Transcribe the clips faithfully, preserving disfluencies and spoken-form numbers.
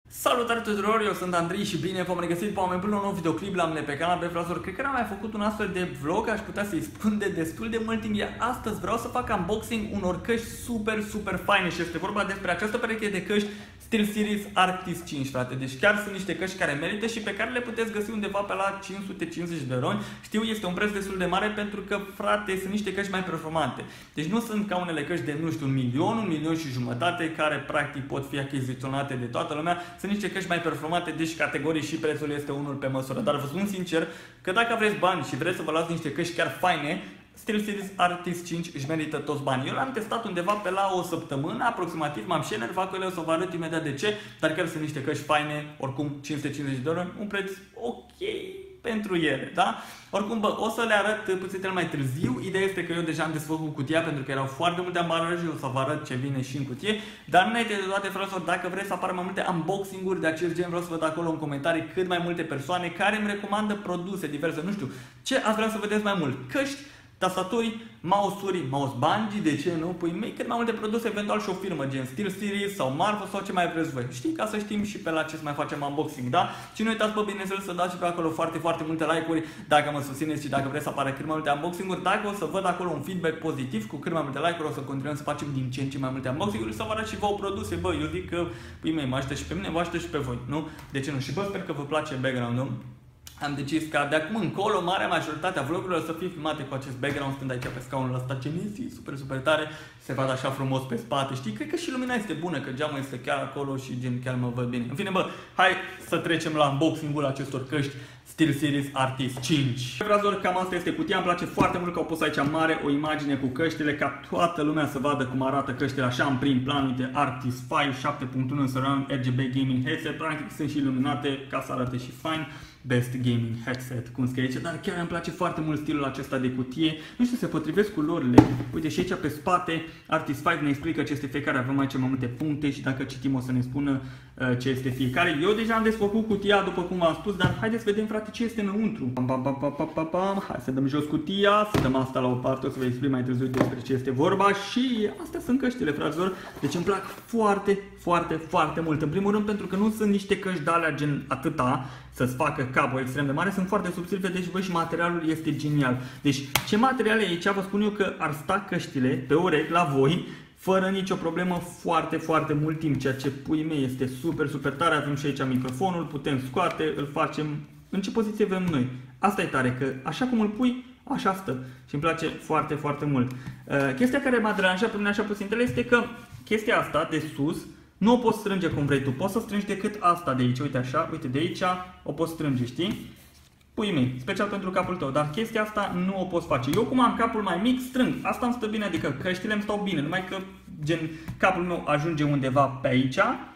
Salutare tuturor, eu sunt Andrei și bine v-am regăsit pe oameni până un nou videoclip la mine pe canal pe Frazor. Cred că n-am mai făcut un astfel de vlog, aș putea să-i spun de destul de mult timp. Iar astăzi vreau să fac unboxing unor căști super, super faine și este vorba despre această pereche de căști SteelSeries Arctis cinci, frate. Deci chiar sunt niște căști care merită și pe care le puteți găsi undeva pe la cinci sute cincizeci de euro. Știu, este un preț destul de mare pentru că, frate, sunt niște căști mai performante. Deci nu sunt ca unele căști de, nu știu, un milion, un milion și jumătate, care practic pot fi achiziționate de toată lumea. Sunt niște căști mai performante, deci categorii și prețul este unul pe măsură. Dar vă spun sincer că dacă aveți bani și vreți să vă luați niște căști chiar faine, SteelSeries Arctis cinci își merită toți banii. Eu l-am testat undeva pe la o săptămână, aproximativ, m-am și enervat cu ele, o să vă arăt imediat de ce, dar chiar sunt niște căști faine, oricum cinci sute cincizeci de euro, un preț ok pentru ele, da? Oricum, bă, o să le arăt puțin mai târziu. Ideea este că eu deja am desfăcut cutia pentru că erau foarte multe ambalaje, o să vă arăt ce vine și în cutie. Dar înainte de toate, fraților, dacă vreți să apară mai multe unboxing-uri de acest gen, vreau să văd acolo în comentarii cât mai multe persoane care îmi recomandă produse diverse, nu știu, ce ați vrea să vedeți mai mult? Căști, tastaturi, mouse-uri, mouse bungee, de ce nu? Păi mei, cât mai multe produse, eventual și o firmă gen SteelSeries sau Marvel sau ce mai vreți voi. Știi, ca să știm și pe la ce să mai facem unboxing, da? Și nu uitați, pe bineînțeles, să dați și pe acolo foarte, foarte multe like-uri dacă mă susțineți și dacă vreți să apară cât mai multe unboxing-uri. Dacă o să văd acolo un feedback pozitiv cu cât mai multe like-uri, o să continuăm să facem din ce în ce mai multe unboxing-uri, să vă arăt și vouă produse. Bă, eu zic că, păi mei, mă ajută și pe mine, vă ajută și pe voi, nu? De ce nu? Și bă, sper că vă place background-ul. Am decis ca de acum încolo marea majoritatea vlogurilor să fie filmate cu acest background, stând aici pe scaunul ăsta Genesi, super, super tare, se vadă așa frumos pe spate, știi? Cred că și lumina este bună, că geamul este chiar acolo și gen chiar mă văd bine. În fine, bă, hai să trecem la unboxing-ul acestor căști SteelSeries Arctis cinci. Frazor, cam asta este cutia, îmi place foarte mult că au pus aici mare o imagine cu căștile, ca toată lumea să vadă cum arată căștile așa în prim plan. Uite, Arctis cinci, șapte punct unu Surround R G B Gaming Headset, practic sunt și iluminate ca să arate și fain. Best Gaming Headset, cum scrie aici, dar chiar îmi place foarte mult stilul acesta de cutie. Nu știu, se potrivesc culorile. Uite, și aici pe spate, Arctis cinci ne explică ce este fiecare, avem aici mai multe puncte și dacă citim o să ne spună uh, ce este fiecare. Eu deja am desfăcut cutia, după cum v-am spus, dar haideți să vedem, frate, ce este înăuntru. Pam, pam, pam, pam, pam, pam, pam. Hai să dăm jos cutia, să dăm asta la o parte, o să vă explic mai târziu despre ce este vorba. Și astea sunt căștile, fraților. Deci îmi plac foarte, foarte, foarte mult. În primul rând pentru că nu sunt niște căști de alea gen atâta, să-ți facă capul extrem de mare, sunt foarte subțiri, vedeți și voi, și materialul este genial. Deci, ce material e aici, vă spun eu că ar sta căștile pe urechi la voi, fără nicio problemă, foarte, foarte mult timp, ceea ce, pui mei, este super, super tare. Avem și aici microfonul, putem scoate, îl facem în ce poziție vrem noi. Asta e tare, că așa cum îl pui, așa stă și îmi place foarte, foarte mult. Uh, chestia care m-a deranjat pe mine așa puțin este că chestia asta de sus nu o poți strânge cum vrei tu, poți să strângi decât asta de aici, uite așa, uite de aici o poți strânge, știi? Pui mei, special pentru capul tău, dar chestia asta nu o poți face. Eu cum am capul mai mic, strâng, asta îmi stă bine, adică căștile îmi stau bine, numai că gen capul meu ajunge undeva pe aici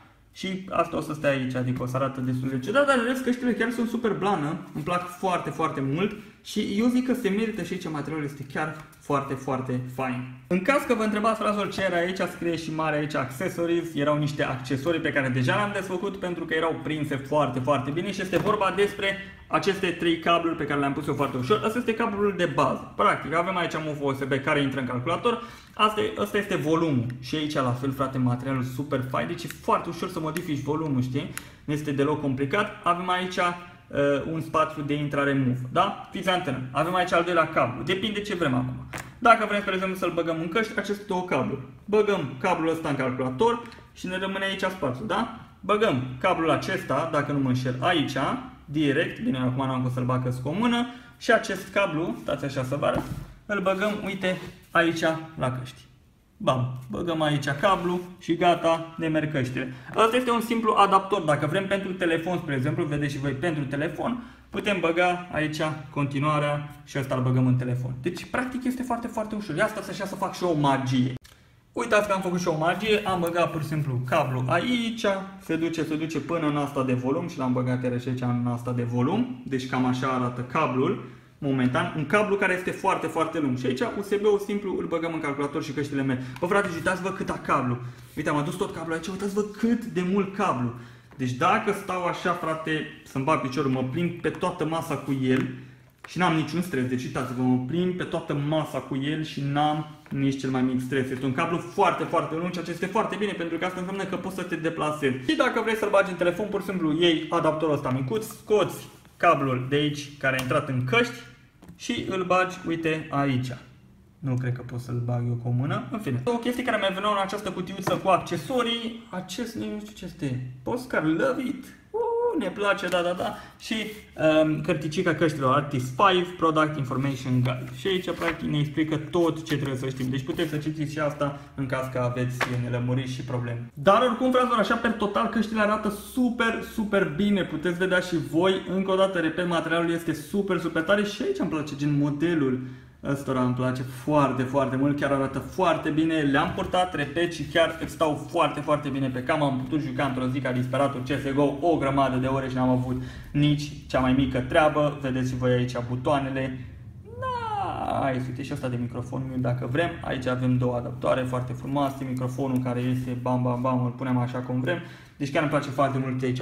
și asta o să stea aici, adică o să arată destul de ciudat, dar în rest căștile chiar sunt super blană, îmi plac foarte, foarte mult și eu zic că se merită și aici materialul este chiar foarte, foarte fain. În caz că vă întrebați, fraților, ce era aici, scrie și mare aici accessories, erau niște accesorii pe care deja le-am desfăcut pentru că erau prinse foarte, foarte bine și este vorba despre aceste trei cabluri pe care le-am pus eu foarte ușor. Asta este cablul de bază. Practic, avem aici un U S B care intră în calculator. Asta, asta este volumul. Și aici la fel, frate, materialul super fain. Deci e foarte ușor să modifici volumul, știi? Nu este deloc complicat. Avem aici uh, un spațiu de intrare-move, da? Fiți antenă. Avem aici al doilea cablu. Depinde ce vrem acum. Dacă vrem, spre exemplu, să-l băgăm în căști, aceste două cabluri. Băgăm cablul ăsta în calculator și ne rămâne aici spațiu, da? Băgăm cablul acesta, dacă nu mă înșel, aici, direct, bine, acum n-am cum să-l bag cu o mână, și acest cablu, stați așa să vă arăt, îl băgăm, uite, aici la căști. Bam, băgăm aici cablu și gata, ne merg căștile. Asta este un simplu adaptor, dacă vrem pentru telefon, spre exemplu, vedeți și voi pentru telefon, putem băga aici continuarea și ăsta îl băgăm în telefon. Deci, practic, este foarte, foarte ușor. Ia asta să așa să fac și o magie. Uitați că am făcut și o magie, am băgat pur și simplu cablu aici, se duce, se duce până în asta de volum și l-am băgat iarăși aici în asta de volum. Deci cam așa arată cablul momentan, un cablu care este foarte, foarte lung. Și aici U S B-ul simplu îl băgăm în calculator și căștile mele. Bă, frate, uitați-vă cât cablu. Uite, am adus tot cablul aici, uitați-vă cât de mult cablu. Deci dacă stau așa, frate, să-mi bag piciorul, mă plimb pe toată masa cu el, Și n-am niciun stres, deci uitați-vă, mă prind pe toată masa cu el și n-am nici cel mai mic stres. Este un cablu foarte, foarte lung, ceea ce este foarte bine pentru că asta înseamnă că poți să te deplasezi. Și dacă vrei să-l bagi în telefon, pur și simplu iei adaptorul ăsta micuț, scoți cablul de aici care a intrat în căști și îl bagi, uite, aici. Nu cred că pot să-l bag eu cu o mână. În fine. O chestie care mi-a venit în această cutiuță cu accesorii. Acest, nu știu ce este. Postcard, love it. Uh, ne place, da, da, da. Și um, cărticica căștilor Artist cinci, Product Information Guide. Și aici, practic, ne explică tot ce trebuie să știm. Deci puteți să citiți și asta în caz că aveți nelămuriri și probleme. Dar oricum, fraților, așa, per total, căștile arată super, super bine. Puteți vedea și voi. Încă o dată, repet, materialul este super, super tare. Și aici îmi place, gen modelul. Ăstora îmi place foarte, foarte mult, chiar arată foarte bine, le-am purtat, repet, și chiar stau foarte, foarte bine pe cam. Am putut juca într-o zi ca disperatul C S G O o grămadă de ore și n-am avut nici cea mai mică treabă. Vedeți și voi aici butoanele. Nice, uite și asta de microfonul dacă vrem. Aici avem două adaptoare foarte frumoase, microfonul care iese bam, bam, bam, îl punem așa cum vrem. Deci chiar îmi place foarte mult aici.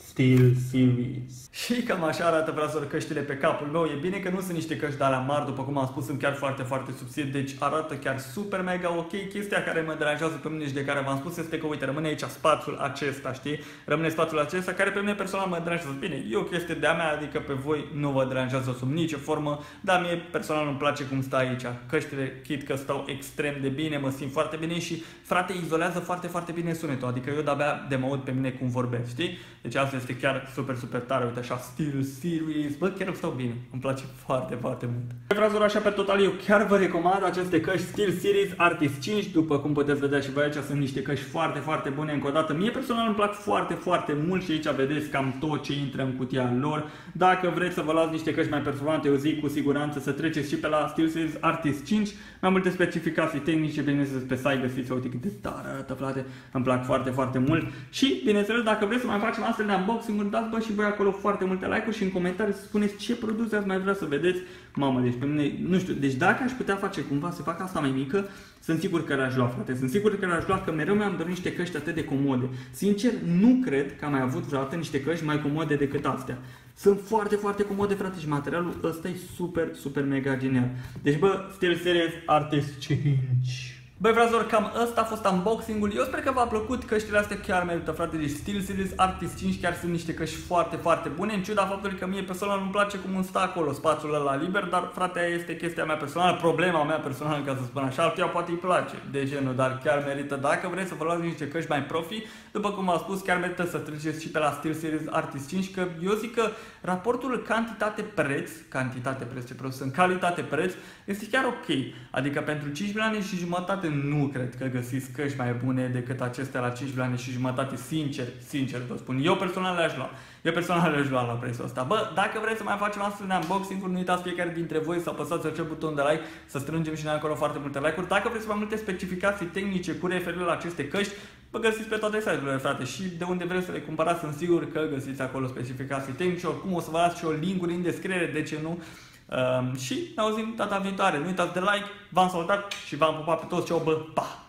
SteelSeries. Și cam așa arată, fraților, căștile pe capul meu. E bine că nu sunt niște căști de alea mari, după cum am spus, sunt chiar foarte, foarte subțiri, deci arată chiar super mega ok. Chestia care mă deranjează pe mine și de care v-am spus este că, uite, rămâne aici spațiul acesta, știi? Rămâne spațiul acesta care pe mine personal mă deranjează. Bine, e o chestie de-a mea, adică pe voi nu vă deranjează sub nicio formă, dar mie personal îmi place cum stă aici. Căștile, chit că stau extrem de bine, mă simt foarte bine și, frate, izolează foarte, foarte bine sunetul, adică eu de-abia de mă aud pe mine cum vorbesc, știi? Deci asta este chiar super, super tare, uite așa, SteelSeries, bă, chiar îmi stau bine, îmi place foarte, foarte mult. Fraților, așa pe total, eu chiar vă recomand aceste căști SteelSeries Artist cinci, după cum puteți vedea și voi aici, sunt niște căști foarte, foarte bune, încă o dată, mie personal îmi plac foarte, foarte mult și aici vedeți cam tot ce intră în cutia lor. Dacă vreți să vă luați niște căști mai performante, eu zic cu siguranță să treceți și pe la SteelSeries Artist cinci, mai multe specificații tehnice, bineînțeles pe site găsiți, uite cât de tare arată, frate, îmi plac foarte, foarte mult și, bineînțeles, dacă vreți să mai facem astfel de unboxing-uri, dați bă și voi acolo foarte multe like-uri și în comentarii să spuneți ce produse ați mai vrea să vedeți. Mamă, deci pe mine, nu știu, deci dacă aș putea face cumva să fac asta mai mică, sunt sigur că le-aș lua, frate, sunt sigur că le-aș lua, că mereu mi-am dorit niște căști atât de comode. Sincer, nu cred că am mai avut vreodată niște căști mai comode decât astea. Sunt foarte, foarte comode, frate, și materialul ăsta e super, super mega genial. Deci, bă, SteelSeries Artist cinci. Băi, fraților, cam ăsta a fost unboxing-ul. Eu sper că v-a plăcut, căștile astea chiar merită, frate. Deci SteelSeries Artist cinci chiar sunt niște căști foarte, foarte bune, în ciuda faptului că mie personal nu-mi place cum îmi stă acolo spațiul ăla liber, dar, frate, aia este chestia mea personală, problema mea personală, ca să spun așa. Altuia poate îi place, de genul, dar chiar merită. Dacă vreți să vă luați niște căști mai profi, după cum am spus, chiar merită să treceți și pe la SteelSeries Artist cinci, că eu zic că raportul cantitate-preț, cantitate-preț, ce preț sunt, calitate-preț, este chiar ok. Adică pentru cinci milioane și jumătate nu cred că găsiți căști mai bune decât acestea la cinci milioane și jumătate, sincer, sincer vă spun. Eu personal le-aș lua. Eu personal le-aș lua la prețul ăsta. Bă, dacă vreți să mai facem astfel de unboxing-uri, nu uitați fiecare dintre voi să apăsați acel buton de like, să strângem și noi acolo foarte multe like-uri. Dacă vreți mai multe specificații tehnice cu referire la aceste căști, vă găsiți pe toate site-urile, frate, și de unde vreți să le cumpărați, sunt sigur că găsiți acolo specificații tehnice. Oricum o să vă las și o link-uri în descriere, de ce nu? Um, și ne auzim data viitoare. Nu uitați de like, v-am salutat și v-am pupat pe toți. Ceau, bă, pa!